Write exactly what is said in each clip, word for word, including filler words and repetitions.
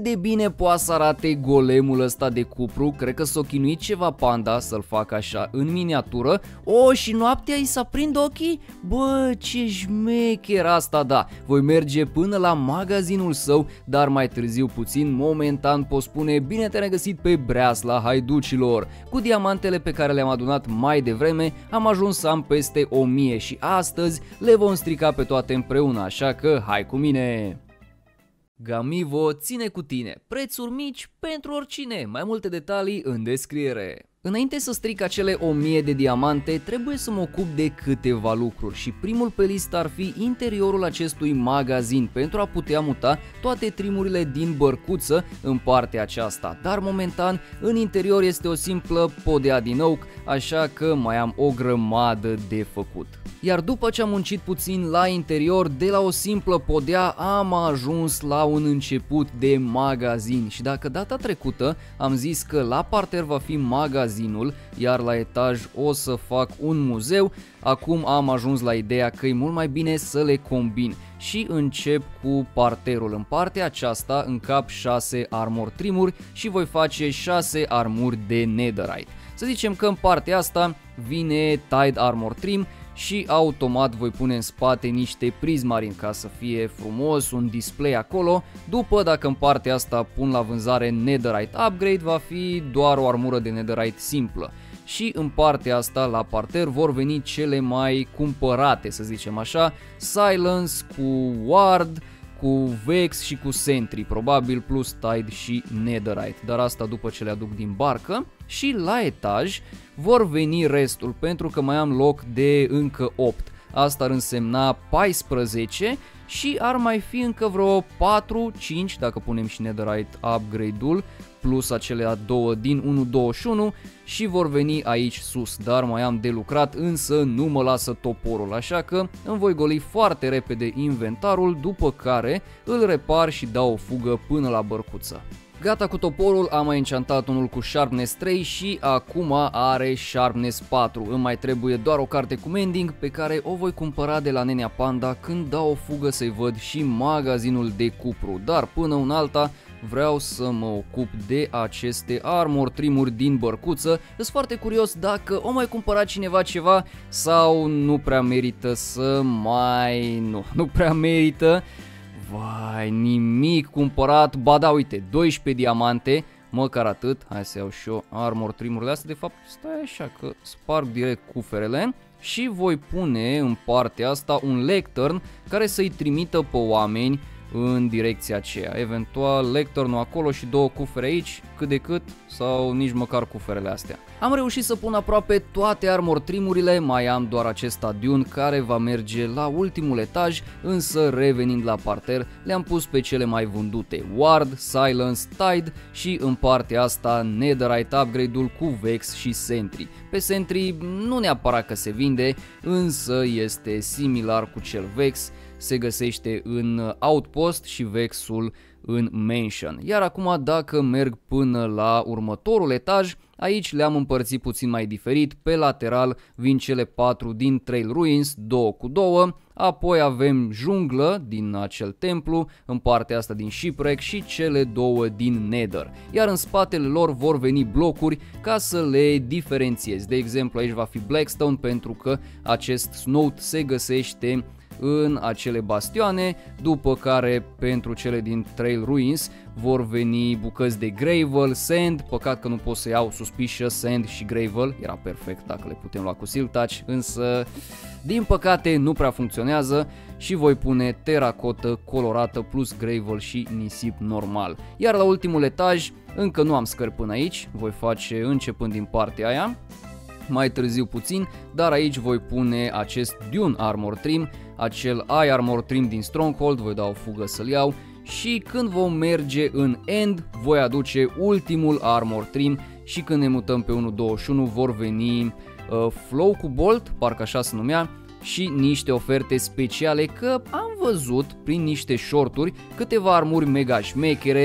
de bine poate să arate golemul ăsta de cupru. Cred că s-o chinuit ceva Panda să-l facă așa în miniatură. O, și noaptea îi s-aprind ochii? Bă, ce șmecher asta, da. Voi merge până la magazinul său, dar mai târziu puțin. Momentan pot spune bine te-am regăsit pe breasla haiducilor. Cu diamantele pe care le-am adunat mai devreme am ajuns să am peste o mie și astăzi le vom strica pe toate împreună, așa că hai cu mine! Gamivo ține cu tine, prețuri mici pentru oricine, mai multe detalii în descriere. Înainte să stric acele o mie de diamante, trebuie să mă ocup de câteva lucruri și primul pe listă ar fi interiorul acestui magazin pentru a putea muta toate trimurile din bărcuță în partea aceasta, dar momentan în interior este o simplă podea din oak, așa că mai am o grămadă de făcut. Iar după ce am muncit puțin la interior, de la o simplă podea am ajuns la un început de magazin și dacă data trecută am zis că la parter va fi magazinul, iar la etaj o să fac un muzeu, acum am ajuns la ideea că e mult mai bine să le combin și încep cu parterul. În partea aceasta încap șase armor trimuri și voi face șase armuri de netherite. Să zicem că în partea asta vine tide armor trim și automat voi pune în spate niște prismarine ca să fie frumos un display acolo. După, dacă în partea asta pun la vânzare netherite upgrade, va fi doar o armură de netherite simplă. Și în partea asta, la parter, vor veni cele mai cumpărate, să zicem așa, silence cu ward, cu vex și cu sentry, probabil plus tide și netherite, dar asta după ce le aduc din barcă. Și la etaj vor veni restul pentru că mai am loc de încă opt. Asta ar însemna paisprezece și ar mai fi încă vreo patru cinci dacă punem și netherite upgrade-ul plus acelea două din unu virgulă douăzeci și unu și vor veni aici sus, dar mai am de lucrat, însă nu mă lasă toporul, așa că îmi voi goli foarte repede inventarul, după care îl repar și dau o fugă până la bărcuță. Gata cu toporul, am mai enchantat unul cu Sharpness trei și acum are Sharpness patru. Îmi mai trebuie doar o carte cu mending pe care o voi cumpăra de la Nenea Panda când dau o fugă să-i văd și magazinul de cupru. Dar până un alta vreau să mă ocup de aceste armor trimuri din bărcuță. Sunt foarte curios dacă o mai cumpăra cineva ceva sau nu prea merită să mai... nu, nu prea merită. Vai, nimic cumpărat, ba da, uite, doisprezece diamante, măcar atât, hai să iau și eu armor trimurile astea, de fapt stai așa că sparg direct cuferele și voi pune în partea asta un lectern care să-i trimită pe oameni în direcția aceea, eventual lecternul acolo și două cufere aici, cât de cât, sau nici măcar cuferele astea. Am reușit să pun aproape toate armor trimurile, mai am doar acest stadion care va merge la ultimul etaj, însă revenind la parter le-am pus pe cele mai vândute, ward, silence, tide și în partea asta netherite upgrade-ul cu vex și sentry. Pe sentry nu neapărat că se vinde, însă este similar cu cel vex, se găsește în outpost și vexul în mansion. Iar acum dacă merg până la următorul etaj, aici le-am împărțit puțin mai diferit, pe lateral vin cele patru din Trail Ruins, două cu două, apoi avem junglă din acel templu, în partea asta din Shipwreck și cele două din Nether. Iar în spatele lor vor veni blocuri ca să le diferențiez. De exemplu aici va fi Blackstone pentru că acest snout se găsește în acele bastioane, după care pentru cele din Trail Ruins vor veni bucăți de gravel, sand, păcat că nu pot să iau suspicious sand și gravel, era perfect dacă le putem lua cu silk touch, însă din păcate nu prea funcționează și voi pune teracotă colorată plus gravel și nisip normal. Iar la ultimul etaj încă nu am scări până aici, voi face începând din partea aia, mai târziu puțin, dar aici voi pune acest Dune Armor Trim, acel Eye Armor Trim din Stronghold, voi da o fugă să-l iau și când vom merge în End voi aduce ultimul Armor Trim și când ne mutăm pe unu virgulă douăzeci și unu vor veni uh, Flow cu Bolt, parcă așa se numea, și niște oferte speciale că am văzut prin niște shorturi câteva armuri mega șmechere,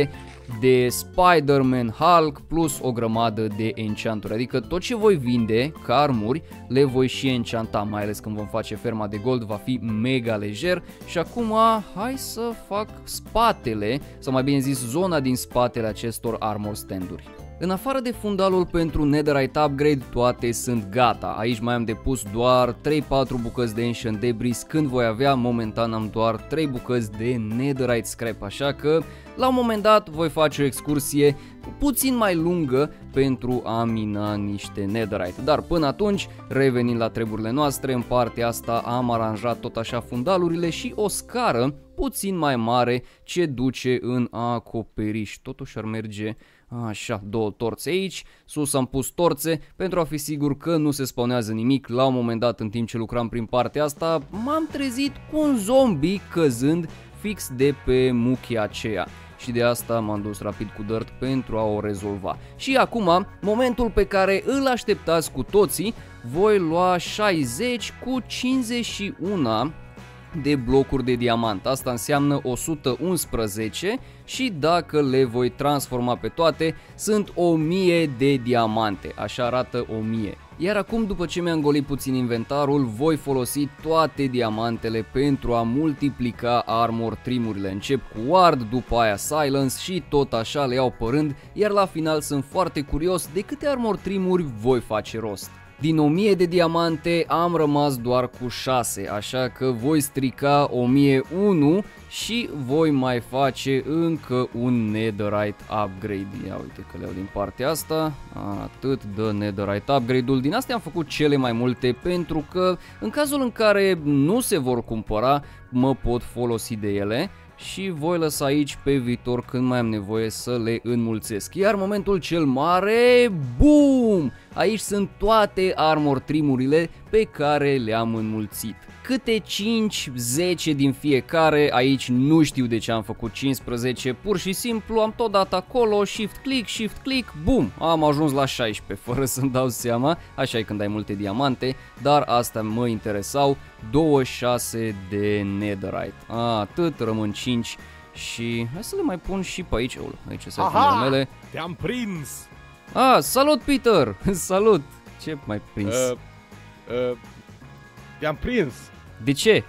de Spider-Man, Hulk plus o grămadă de enchanturi. Adică tot ce voi vinde ca armuri le voi și enchanta, mai ales când vom face ferma de gold, va fi mega lejer. Și acum hai să fac spatele, sau mai bine zis zona din spatele acestor armor stand-uri. În afară de fundalul pentru Netherite upgrade, toate sunt gata. Aici mai am depus doar trei patru bucăți de Ancient Debris, când voi avea, momentan am doar trei bucăți de Netherite Scrap, așa că la un moment dat voi face o excursie puțin mai lungă pentru a mina niște Netherite. Dar până atunci, revenind la treburile noastre, în partea asta am aranjat tot așa fundalurile și o scară puțin mai mare ce duce în acoperiș. Totuși ar merge așa, două torțe aici, sus am pus torțe pentru a fi sigur că nu se spawnează nimic. La un moment dat, în timp ce lucram prin partea asta, m-am trezit cu un zombie căzând fix de pe muchia aceea. Și de asta m-am dus rapid cu dirt pentru a o rezolva. Și acum, momentul pe care îl așteptați cu toții, voi lua șaizeci cu cincizeci și unu de blocuri de diamant. Asta înseamnă o sută unsprezece și dacă le voi transforma pe toate, sunt o mie de diamante. Așa arată o mie. Iar acum, după ce mi-am golit puțin inventarul, voi folosi toate diamantele pentru a multiplica armor trimurile. Încep cu ward, după aia silence și tot așa le iau pe rând, iar la final sunt foarte curios de câte armor trimuri voi face rost. Din o mie de diamante am rămas doar cu șase, așa că voi strica o mie unu și voi mai face încă un Netherite upgrade. Ia uite că le iau din partea asta, atât de Netherite upgrade-ul. Din astea am făcut cele mai multe pentru că în cazul în care nu se vor cumpăra, mă pot folosi de ele. Și voi lăsa aici pe viitor când mai am nevoie să le înmulțesc. Iar momentul cel mare, boom! Aici sunt toate armor trimurile pe care le-am înmulțit. Câte cinci zece din fiecare, aici nu știu de ce am făcut cincisprezece, pur și simplu am tot dat acolo, shift click, shift click, boom, am ajuns la șaisprezece fără să-mi dau seama, așa e când ai multe diamante, dar astea mă interesau, douăzeci și șase de netherite, a, atât, rămân cinci și hai să le mai pun și pe aici, oh, aici se află mele. Te-am prins! Ah, salut Peter, salut, ce mai prins? Uh, uh, te-am prins! De ce?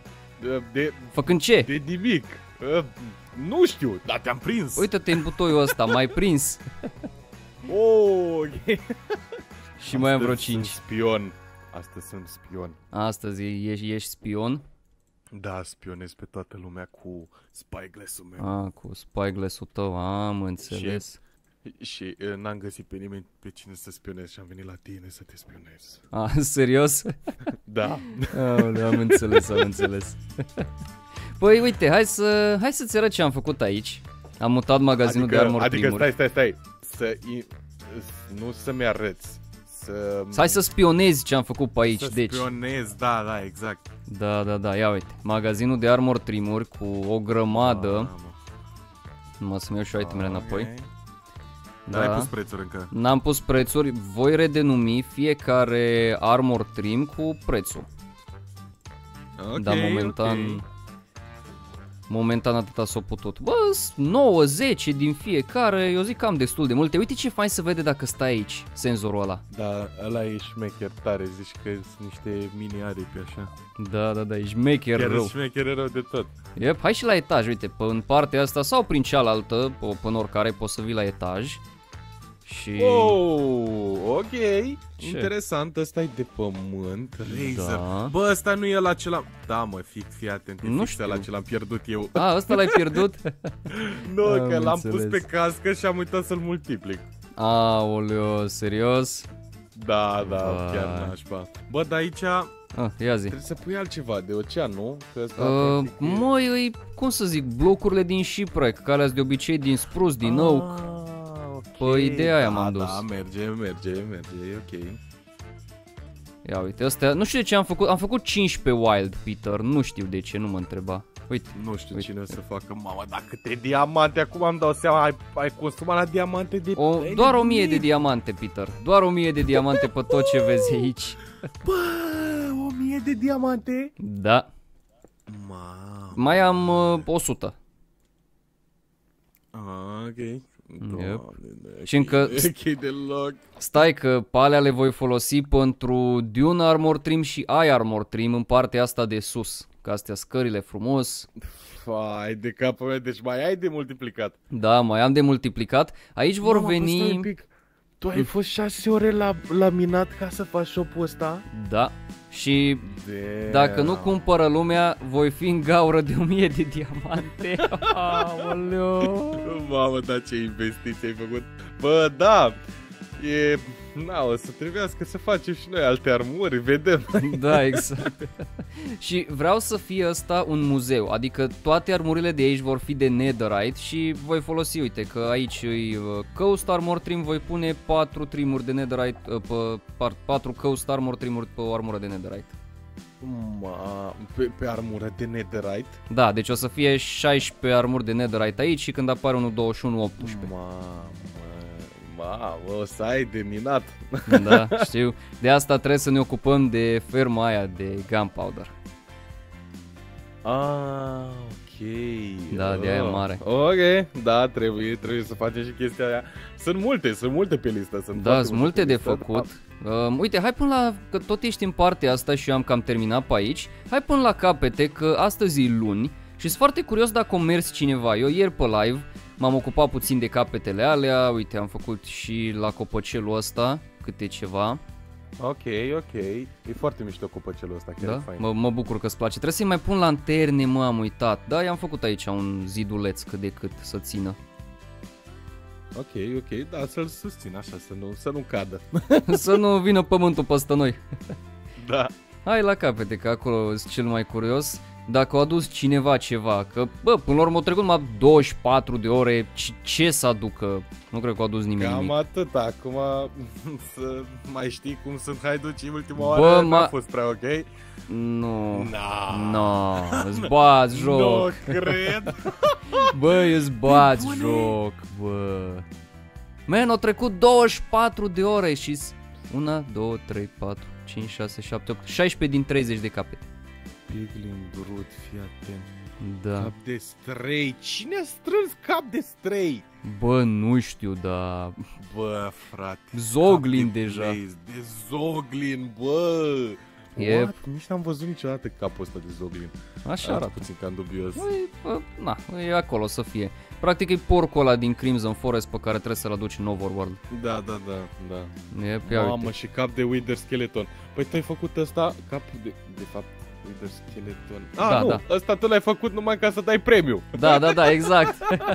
Uh, de, Făcând ce? De nimic. Uh, nu știu, dar te-am prins. Uite-te în butoiul ăsta, mai prins. Oh, okay. Și mai am vreo cinci. Sunt spion. Astăzi sunt spion. Astăzi ești, ești spion? Da, spionez pe toată lumea cu spyglass-ul meu. Ah, cu spyglass-ul tău, am înțeles. Și... Și uh, n-am găsit pe nimeni pe cine să spionez și am venit la tine să te spionez. Ah, serios? Da. Aoleu, am înțeles, am înțeles. Păi uite, hai să hai să-ți arăt ce am făcut aici. Am mutat magazinul adică, de armor Adică primuri. stai, stai, stai. Să, nu să-mi arăți. Să... Hai să spionezi ce am făcut pe aici, să deci. spionez, da, da, exact. Da, da, da, ia uite. Magazinul de armor trimuri cu o grămadă. Numai să-mi iau și itemele înapoi. Da. Dar ai pus prețuri încă? N-am pus prețuri, voi redenumi fiecare armor trim cu prețul. Okay, Dar momentan okay. Momentan atâta s-o putut. Bă, nouă zece din fiecare, eu zic că am destul de multe. Uite ce fain să vede dacă stai aici, senzorul ăla. Da, ăla e șmecher tare, zici că sunt niște mini aripi așa. Da, da, da, e șmecher Chiar rău. șmecher rău de tot. Yep, hai și la etaj, uite, pe, în partea asta sau prin cealaltă, până oricare poți să vii la etaj. Și... Oh, ok, ce? Interesant, ăsta e de pământ, Razer. Da. Bă, ăsta nu e la ce l-am... Da, mă, fii, fii atent, e Nu fix știu. la ce l-am pierdut eu. A, ăsta l-ai pierdut? Nu, Am că l-am pus înțeles. pe cască și am uitat să-l multiplic. Aoleu, serios? Da, da, Vai. chiar nașpa. Bă, dar aici Ah, ia zi. trebuie să pui altceva de ocean, nu? Că ăsta, Uh, practic, e- măi, îi, cum să zic, blocurile din shipwreck, care de obicei din spruce, din Ah, oak. ok. Pe ideea aia Da, m-am dus. Da, merge, merge, merge, e ok. Ia uite, astea, nu știu de ce am făcut, am făcut cincisprezece wild, Peter, nu știu de ce, nu mă întreba. Uite, Nu știu uite. cine o să facă, mama, dar câte diamante, acum am dau seama, ai, ai consumat la diamante de... o, ai doar o nebunit. mie de diamante, Peter, doar o mie de diamante pe tot ce vezi aici. Bă, o mie de diamante? Da, Mamă. mai am uh, o sută. Ah, ok. Doamne, okay. Și încă ok deloc. Stai că pe alea le voi folosi pentru Dune Armor Trim și Eye Armor Trim în partea asta de sus. Că astea scările frumos. Fai de capul meu, deci mai ai de multiplicat. Da, mai am de multiplicat. Aici vor Mama, veni... un pic. Tu ai fost șase ore la, la minat ca să faci shop-ul ăsta? Da. Și Damn. dacă nu cumpără lumea, voi fi în gaură de o mie de diamante. Aoleu. Mamă, dar ce investiții ai făcut. Bă, da. E... Na, o să trebuiască să facem și noi alte armuri, vedem. Da, exact. Și vreau să fie ăsta un muzeu, adică toate armurile de aici vor fi de netherite și voi folosi, uite că aici îi Coast Armor Trim, voi pune patru trimuri de netherite, pe patru Coast Armor Trimuri pe o armură de netherite. Ma, pe, pe armură de netherite? Da, deci o să fie șaisprezece armuri de netherite aici și când apare unul douăzeci și unu, optsprezece. Mamă. Mamă, o să ai de minat. Da, știu. De asta trebuie să ne ocupăm de ferma aia de gunpowder. Ah, ok. Da, de aia mare. Ok, da, trebuie, trebuie să facem și chestia aia. Sunt multe, sunt multe pe listă. Sunt da, sunt multe de făcut. Uh, uite, hai până la, că tot ești în partea asta și eu am cam terminat pe aici. Hai până la capete, că astăzi e luni și sunt foarte curios dacă o mers cineva. Eu ieri pe live m-am ocupat puțin de capetele alea, uite, am făcut și la copăcelul ăsta câte ceva. Ok, ok, e foarte mișto copăcelul ăsta, chiar da? e fain. Mă, mă bucur că îți place. Trebuie să-i mai pun lanterne, mă, am uitat. Da, i-am făcut aici un ziduleț cât de cât să țină. Ok, ok, da, să-l susțin așa, să nu, să nu cadă. Să nu vină pământul peste noi. Da. Hai la capete, că acolo sunt cel mai curios. Dacă a adus cineva ceva, că bă, până la urmă au trecut numai douăzeci și patru de ore, ce, ce să aducă? Nu cred că a adus nimeni Cam nimic. atât, acum să mai știi cum sunt haiducii ultima Bă, oară, ma... n-a fost prea ok. Nu, Na. no, îți bați joc. Nu cred. Bă, îți bați joc, bă. Man, au trecut douăzeci și patru de ore și unu, doi, trei, patru, cinci, șase, șapte, opt, șaisprezece din treizeci de capete. Piglin brut, fii atent. Da. Cap de străi. Cine a strâns cap de străi? Bă, nu știu, dar... Bă, frate. Zoglin de deja. Blaze, de Zoglin, bă. Yep. What? Nici n-am văzut niciodată capul ăsta de Zoglin. Așa arată. puțin cam dubios. Băi, bă, na, e acolo să fie. Practic e porcul ăla din Crimson Forest pe care trebuie să-l aduci în Overworld. Da, da, da, da. E, ia Mamă, uite. și cap de Wither Skeleton. Păi tu ai făcut ăsta, capul de, de fapt, Wither Skeleton. Ah, Da, nu, da. ăsta tu l-ai făcut numai ca să dai premiu. Da, da, da, exact.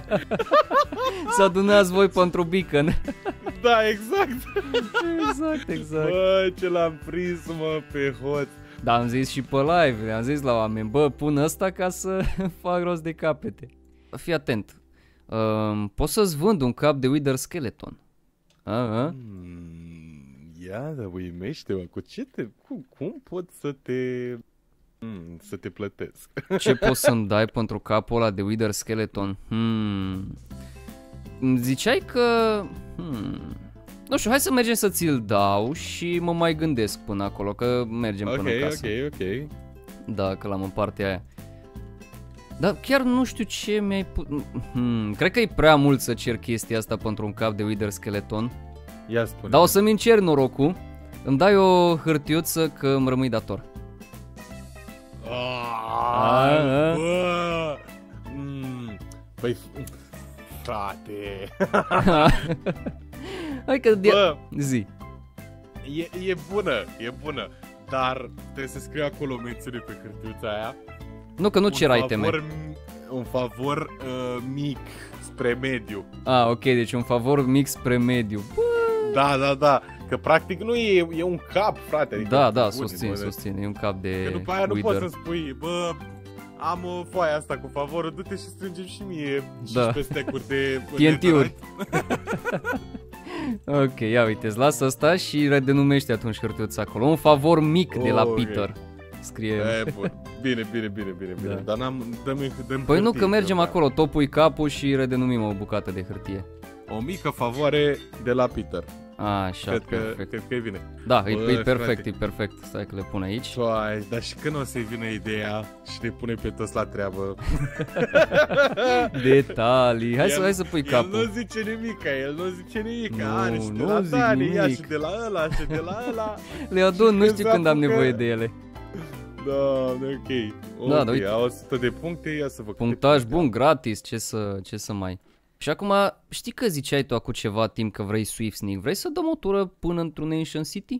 Să adunați voi pentru beacon. Da, exact. Exact, exact. Bă, ce l-am prins, mă, pe hoț. Da, am zis și pe live, am zis la oameni, bă, pun ăsta ca să fac rost de capete. Fii atent, uh, pot să-ți vând un cap de Wither Skeleton. Uh-huh. Mm, ia, dar uimește-mă, cu ce te, cu, cum pot să te, mm, să te plătesc? Ce poți să-mi dai pentru capul ăla de Wither Skeleton? Hmm. Ziceai că... Hmm. Nu știu, hai să mergem să ți-l dau și mă mai gândesc până acolo, că mergem Ok, până acasă. ok, ok. Da, că l-am în partea aia. Dar chiar nu știu ce mi-ai pus... Hmm, cred că e prea mult să cer chestia asta pentru un cap de Wither Skeleton. Ia spune. Dar o să-mi încerc norocul. Îmi dai o hârtiuță că îmi rămâi dator. Ah, bă! Mm, păi, frate... Hai că... Bă, zi. e, e bună, e bună. Dar trebuie să scriu acolo mențiune pe hârtiuța aia. Nu, că nu Un cer iteme. favor, un favor uh, mic spre mediu. Ah, ok, deci un favor mic spre mediu. Da, da, da. Că practic nu e, e un cap, frate. Adică Da, da, bun, susțin, bă, susțin. E un cap de Că după aia nu Wither. poți să spui, bă, am o foaie asta cu favorul, du-te și strângem și mie Da. cincisprezece stack-uri de T N T-uri. netherite. Ok, ia uite, îți las asta și redenumește atunci hârtiuța acolo. Un favor mic de la Ok. Peter. Scrie. E, bun. Bine, bine, bine, bine, bine. Da. Dar n-am, dă-mi, dă-mi Păi nu, hârtie, că mergem da. acolo, topui capul și redenumim o bucată de hârtie. O mică favoare de la Peter. Așa, cred că, perfect. cred că e bine. Da, Bă, e, e perfect, frate. e perfect. Stai că le pun aici. Soai, dar și când o să-i vină ideea și ne pune pe toți la treabă? Detalii. Hai El- să, hai să pui El capul. nu zice nimica, el nu zice nimica. Nu, Are și de nu la zic Dani, ia nimic. și de la ăla, și de la ăla. Le adun, nu Și știu când când se am apucă- nevoie de ele. Da, ok. Da, Ok, da, uite. au o sută de puncte, ia să vă câte Punctaj puncte bun, gratis, ce să, ce să mai... Și acum, știi că ziceai tu acum ceva timp că vrei Swift Sneak, vrei să dăm o tură până într-un Ancient City?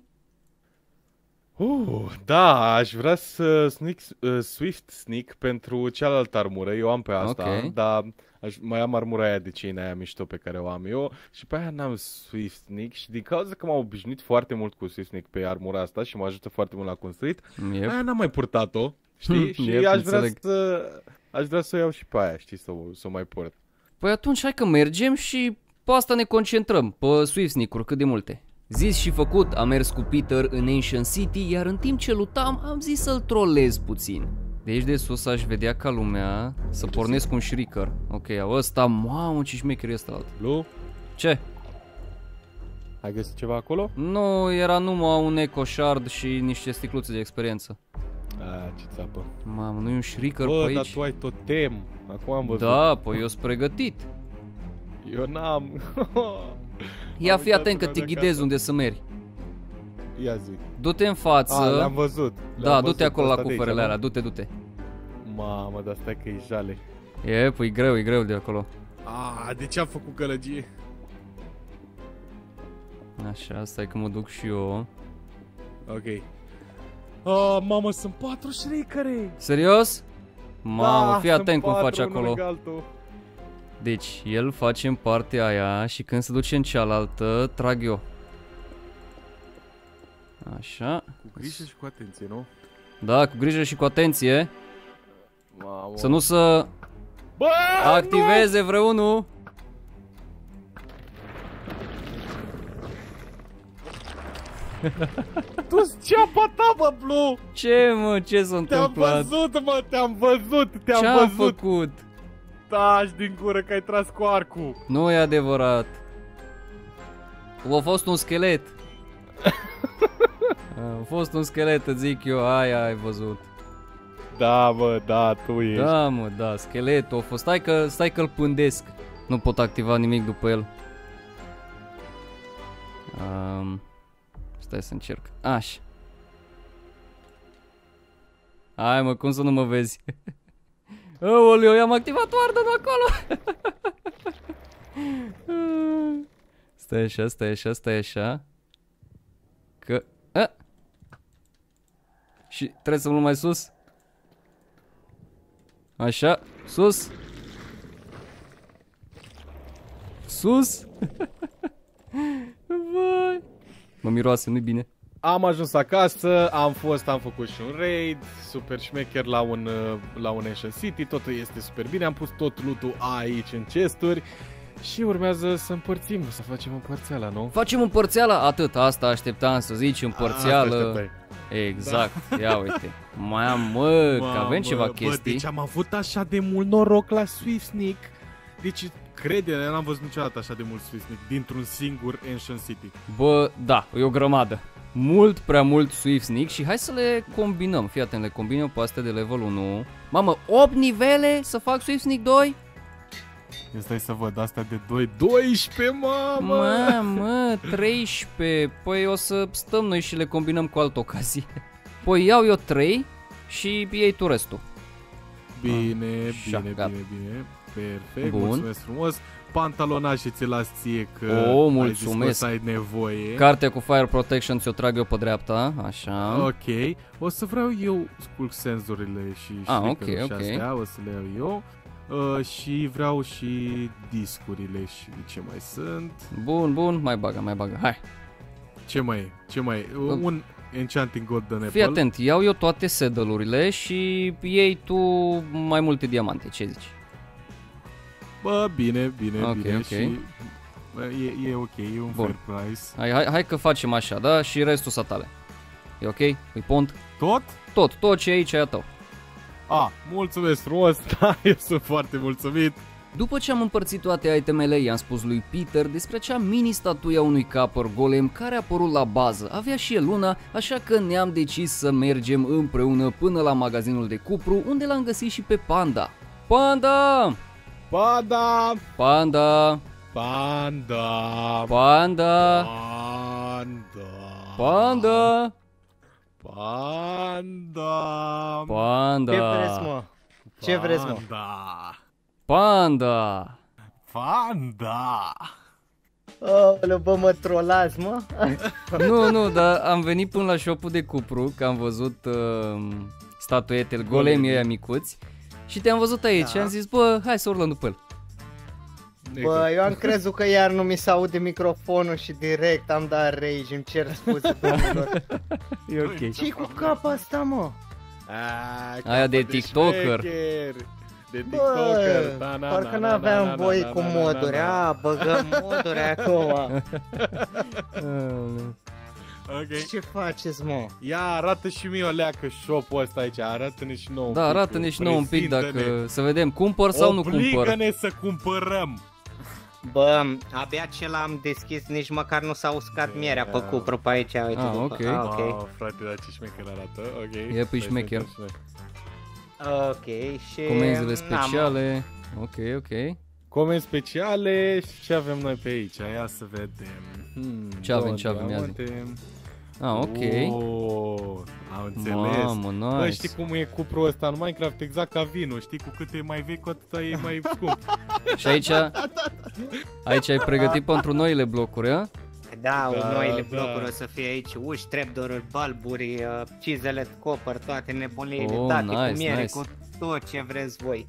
Uh, da, aș vrea să sneak, uh, Swift Sneak pentru cealaltă armură, eu am pe asta, Ok. dar aș, mai am armura aia de chain aia mișto pe care o am eu și pe aia n-am Swift Sneak și din cauza că m-am obișnuit foarte mult cu Swift Sneak pe armura asta și mă ajută foarte mult la construit, Yep. aia n-am mai purtat-o, știi? și Yep, aș vrea înțeleg. să aș vrea să o iau și pe aia, știi, să o, să o mai port. Păi atunci hai că mergem și pe asta ne concentrăm, pe Swift Sneak-uri, cât de multe. Zis și făcut, am mers cu Peter în Ancient City, iar în timp ce lutam am zis să-l trolez puțin. De aici de sus aș vedea ca lumea să pornesc un shrieker. Ok, ăsta, mamă ce șmecher e ăsta alt. Blue, Ce? ai găsit ceva acolo? Nu, era numai un eco shard și niște sticluțe de experiență. A, ce țapă. Mamă, nu e un shrieker Bă, pe dar aici? tu ai totem, acum am văzut. Da, păi eu sunt pregătit. Eu n-am. Ia Am fi uitat atent că una te de ghidezi acasă. unde să mergi. Ia zi. Du-te în față. A, le-am văzut. Da, Le-am du-te văzut acolo la ăsta de aici, cufărele nu? alea, du-te, du-te. Mamă, dar stai că e jale. E, păi e greu, e greu de acolo. A, de ce am făcut gălăgie? Așa, stai că mă duc și eu. Ok. A, mamă, sunt patru shriekere. Serios? Mamă, Da, fii sunt atent cum patru, faci unul acolo. lângă altul. Deci, el face în partea aia și când se duce în cealaltă, trag eu. Așa. Cu grijă și cu atenție, nu? Da, cu grijă și cu atenție. Mamă. Să nu să Bă, activeze vreunul. tu ceapa ta, bă, Blue! Ce mă, ce s-a Te-am întâmplat? văzut, mă, te-am văzut, te-am Ce-am văzut. făcut? Taci din gură că ai tras cu arcul. Nu e adevărat. A fost un schelet. A fost un schelet, îți zic eu, aia ai văzut. Da, mă, da, tu ești. Da, mă, da, scheletul a fost. Stai că, stai că-l pândesc. Nu pot activa nimic după el. Um, stai să încerc. Așa. Hai mă, cum să nu mă vezi? Aoleu, i-am activat Warden acolo. Stai așa, stai așa, stai așa. Că... A! Și trebuie să mă luăm mai sus. Așa, sus. Sus. Vai. Mă miroase, nu-i bine. Am ajuns acasă, am fost, am făcut și un raid, super șmecher la un, la un Ancient City, totul este super bine, am pus tot loot-ul aici în chesturi și urmează să împărțim, să facem împărțeala, nu? Facem împărțeala, atât, asta așteptam să zici, Asta împărțeală. așteptai. Exact, ia uite. Mai am, mă, că avem ceva Bă, chestii. deci am avut așa de mult noroc la Swift Sneak, deci crede, n-am văzut niciodată așa de mult Swift Sneak dintr-un singur Ancient City. Bă, da, e o grămadă. Mult prea mult Swift Sneak și hai să le combinăm. Fii atent, le combinăm pe astea de level unu. Mamă, opt nivele să fac Swift Sneak doi? Ia stai să văd, astea de doi, doisprezece, mamă! Mamă, treisprezece. Păi o să stăm noi și le combinăm cu altă ocazie. Păi iau eu trei și iei tu restul. Bine, Așa, bine, gata. bine, bine. Perfect, Bun. mulțumesc frumos. Pantalonașe ți-l las ție că O, ai mulțumesc. zis că o să ai nevoie. Cartea cu Fire Protection ți-o trag eu pe dreapta, așa. Ok, o să vreau eu sculk senzorile și Ah, ok, shriek-ul și ok. astea, o să le iau eu. Uh, și vreau și discurile și ce mai sunt. Bun, bun, mai bagă, mai bagă, hai. Ce mai e? Ce mai e? Un Enchanting Golden Apple. Fii atent, iau eu toate saddle-urile și iei tu mai multe diamante, ce zici? Bă, bine, bine, Ok, bine. ok. Și bă, e, e ok, e un Bun. fair price. Hai, hai, hai că facem așa, da? Și restul să tale. E ok? Îi pont? Tot? Tot, tot ce e aici e a tău. A, mulțumesc frumos, da, eu sunt foarte mulțumit. După ce am împărțit toate itemele, i-am spus lui Peter despre acea mini statuie a unui capăr golem care a apărut la bază. Avea și el una, așa că ne-am decis să mergem împreună până la magazinul de cupru, unde l-am găsit și pe Panda. Panda! Panda! Panda! Panda! Panda! Panda! Panda! Panda! Panda! Ce vreți, mă? Ce vreți, mă? Panda! Panda! Oh, bă, mă trolați, mă? Nu, nu, dar am venit până la shop-ul de cupru, că am văzut uh, statuetele, golemii ăia micuți. Și te-am văzut aici și Da. am zis, bă, hai să urlăm după el. Bă, eu am crezut că iar nu mi s-aude microfonul și direct am dat rage, îmi cer scuze, domnilor. E ok. Ce-i cu capa asta, mă? A, Aia de capă TikToker. șmecher. De TikToker. Bă, Da, na, parcă na, na, n-aveam na, na, voie na, cu na, na, moduri, na, na. a, băgăm moduri acum. Ok. Ce faceți, mă? Ia, arată și mie o leacă shop-ul ăsta aici, arată-ne și nouă un Da, pic, arată-ne și nouă un pic dacă prezintă-ne. să vedem cumpăr sau nu cumpăr. Obligă-ne să cumpărăm. Bă, abia ce l-am deschis, nici măcar nu s-a uscat mierea pe cupru pe aici, uite Ah, după. ok. Ah, ok. Wow, frate, dar ce șmecher arată, ok. E, păi, Stai să șmecher. uităm și noi. Ok, și... Comenzile na, speciale. Ok, ok. Comenzi speciale și ce avem noi pe aici? Ia să vedem. Hmm, Ce avem, două ce avem, ia zi. diamante. Ah, ok. Oh, am înțeles. Mamă, Bă, nice. știi cum e cuprul ăsta în Minecraft? Exact ca vinul, știi? Cu cât e mai vechi, cu atât e mai scump. Și aici, aici ai pregătit pentru noile blocuri, a? Da, Da, noile da. blocuri o să fie aici, uși, trapdoor-uri, balburi, uh, cizele, copper, toate nebunile, Oh, date nice, cu miere, nice. cu tot ce vreți voi.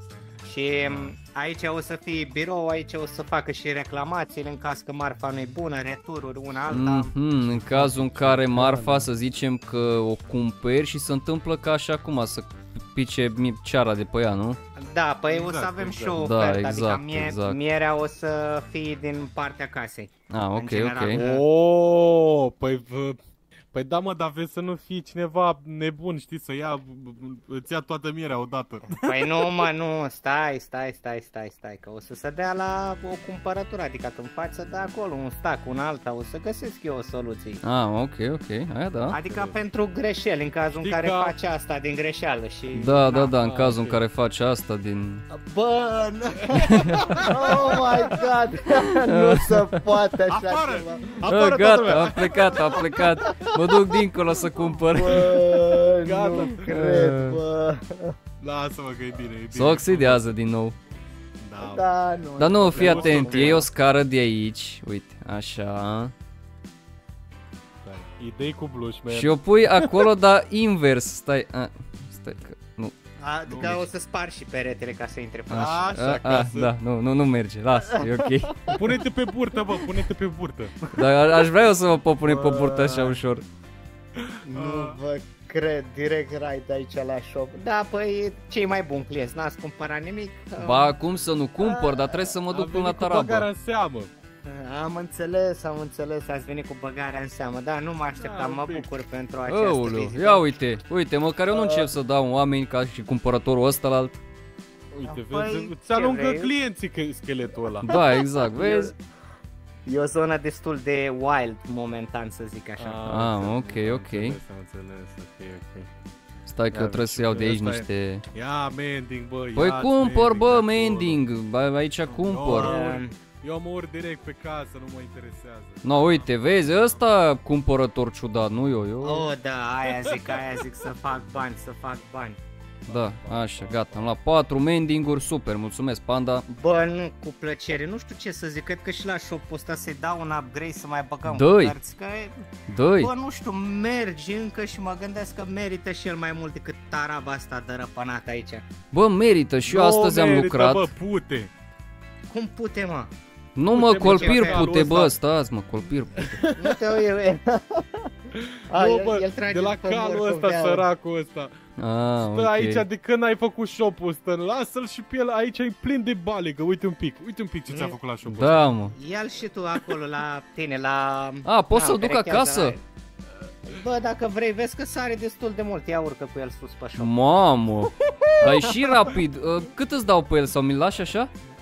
Și um, aici o să fie birou, aici o să facă și reclamațiile în caz că marfa nu e bună, retururi, una alta. Mhm, în cazul în care marfa, să zicem că o cumperi și se întâmplă ca așa acum, să pice mi- ceara de pe ea, nu? Da, păi o să Exact, avem exact. și o Da, ofertă, exact, adică mie, exact. mierea o să fie din partea casei. Ah, ok, general. ok. Oh, păi, v- păi da mă, dar vezi să nu fii cineva nebun, știi, să ia, îți ia toată mierea odată. Păi nu mă, nu, stai, stai, stai, stai, stai, că o să se dea la o cumpărătură, adică când faci să dea acolo un stack, un alta, o să găsesc eu o soluție. Ah, ok, ok, aia da. Adică pentru greșeli, în cazul Știi în care că- faci asta din greșeală și... Da, da, da, în Ah, cazul în ok. care faci asta din... Bă, nu. Oh my god, nu se poate așa Afară! ceva. Afară Ah, toată gata, lumea! am plecat, am plecat. Mă duc dincolo să cumpăr. Bă, Gata. nu cred, bă. Lasă-mă că e bine, e bine. Se oxidează din nou. Da. Da, nu. Dar nu, fii Le-am atent, văzut e că- o scară de aici, uite, așa. Stai, idei cu blușmer. Și o pui acolo, dar invers, stai, a, stai că, nu, Adică o să spar și peretele ca să intre pe așa, Așa, a, ca a, să- da, nu, nu, nu merge, lasă, e ok. Pune-te pe burtă, bă, pune-te pe burtă. Dar aș vrea eu să mă pot pune pe burtă așa ușor. Nu vă cred, direct raid aici la shop. Da, păi cei mai buni clienți, n-ați cumpărat nimic. Ba, cum să nu cumpăr, dar trebuie să mă duc Am până la venit cu băgarea tarabă. în seamă. Am înțeles, am înțeles, ați venit cu băgarea în seamă. Da, nu mă așteptam, Da, mă un pic. bucur pentru această Aoleu, vizită. ia uite, uite, măcar eu nu încep să dau oameni ca și cumpărătorul ăsta la alt. Uite, Păi, vezi, ce îți alungă vrei? clienții că- scheletul ăla. Da, exact, vezi? E o zonă destul de wild momentan, să zic așa. Ah, am ok, înțeles, ok. Am înțeles, am înțeles, ok, ok. Stai că Ia, eu trebuie să iau de aici ăsta e- niște... Ia mending, bă, Păi ia-ți cumpăr, bă, de acolo. mending, bă, aici cumpăr. No. Um, Eu mă urc direct pe casă, nu mă interesează. No, uite, vezi, ăsta cumpărător ciudat, nu eu, eu. Oh, da, aia zic, aia zic să fac bani, să fac bani. Da, așa, gata, am luat patru mendinguri, super, mulțumesc, Panda. Bă, nu, cu plăcere, nu știu ce să zic, cred că și la shop-ul ăsta să-i dau un upgrade să mai băgăm Dă-i. cărți, că e- Dă-i. bă, nu știu, merge încă și mă gândesc că merită și el mai mult decât taraba asta dărăpânată aici. Bă, merită și eu Nu astăzi am merită, lucrat. Bă, pute. Cum pute, mă? Nu mă, Pute, mă, colpir ce pute, calul bă, ăsta. stați mă, colpir pute. Nu te uite. A, Nu, el, bă, el trage de la pe calul ăsta, morcoveală. săracul ăsta. Ah, Stă aici ok. de când ai făcut shop-ul ăsta, lasă-l și pe el, aici e plin de bale, că uite un pic, uite un pic ce ți-a Mm. făcut la shop-ul ăsta. Da, mă. Ia-l și tu acolo la tine, la... A, pot Na, să-l duc perechează acasă? la el. Bă, dacă vrei, vezi că sare destul de mult, ia urcă cu el sus pe shop. Mamă. Dar e și rapid. Uh, Cât îți dau pe el sau mi-l lași așa?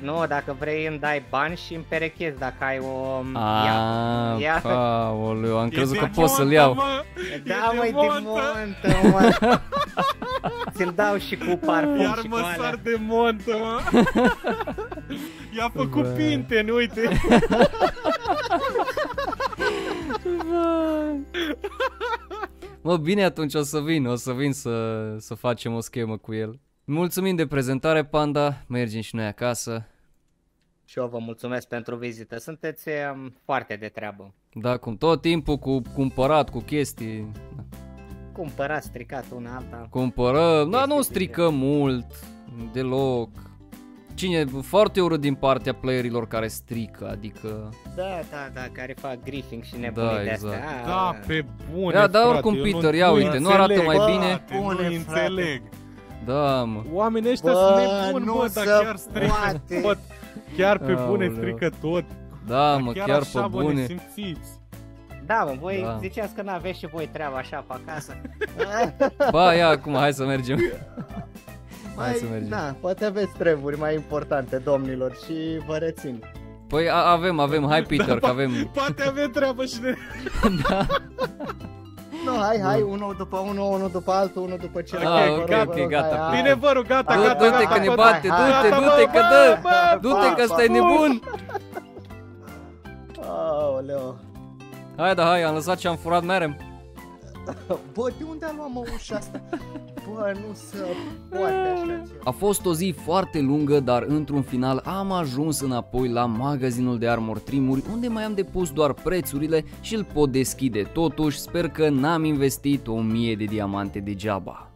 Nu, dacă vrei îmi dai bani și îmi perechezi dacă ai o... Aaaa, ia. aoleu, am E crezut de că pot să-l iau. montă, mă. Da, E măi, de de montă. montă, mă. Ți-l dau și cu parfum Iar și cu mă alea. sar de montă, mă. I-a făcut Bă. Pinten, uite. Mă, bine, atunci o să vin, o să vin să, să facem o schemă cu el. Mulțumim de prezentare, Panda, mergem și noi acasă. Și eu vă mulțumesc pentru vizită, sunteți um, foarte de treabă. Da, cum tot timpul cu cumpărat, cu chestii. Cumpărați, stricat una alta. Cumpărăm, dar nu Chestii stricăm mult, deloc. Cine, foarte urât din partea playerilor care strică, adică... Da, da, da, care fac griefing și nebunii Da, de exact. astea. Da, pe bune, Ia, da, frate, oricum, eu Peter, nu- ia nu uite, nu arată înțeleg, mai bă, bine? frate, Bune, nu frate. înțeleg. Da, mă. Oamenii ăștia Bă, sunt nebuni, nu bă, se dar chiar strică poate. tot. Chiar pe bune Aoleu. strică tot. Da, Dar mă, chiar, chiar așa, pe bă, bune. nesimțiți. Da, mă, voi Da. ziceați că n-aveți și voi treaba așa pe acasă. Ba, ia acum, hai să mergem. Hai Mai, să mergem. da, poate aveți treburi mai importante, domnilor, și vă rețin. Păi a- avem, avem, hai Peter, că avem... Poate avem treabă și ne... Nu, hai, hai, unul după unul, unul după altul, unul după celălalt. Ah, vă rog, ok, vă ok, rog, gata. hai, hai. Bine, vă rog, gata, Du- gata, Du-te gata. că ne tot- bate, hai, du-te, hai, du-te bă, că bă, dă! bă, Du-te bă, că stai bă. nebun! Aoleu. Hai, da, hai, am lăsat ce am furat, merem. Bă, de unde am luat mă ușa asta? Bă, nu se poate așa ceva. A fost o zi foarte lungă, dar într-un final am ajuns înapoi la magazinul de Armor Trimuri, unde mai am depus doar prețurile și îl pot deschide. Totuși, sper că n-am investit o mie de diamante degeaba.